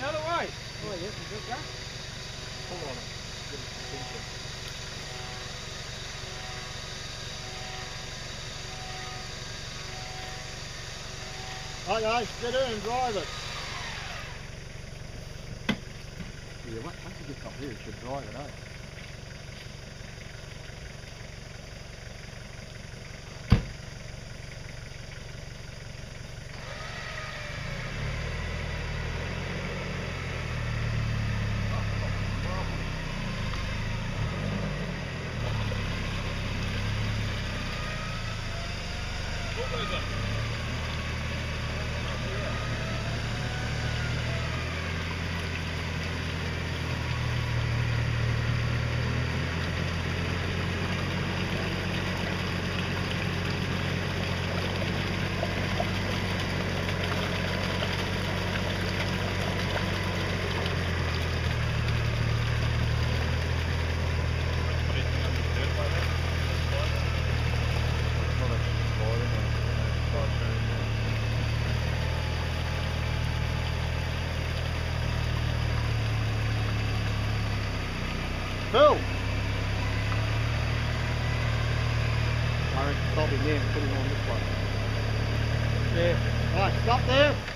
The other way. Oh yes, is it that? Hold on. Give it some attention. Okay, get in and drive it. Yeah, once it gets up here, it should drive it, eh? Phil! I reckon stop him there and put him on this one. Yeah. Right, stop there.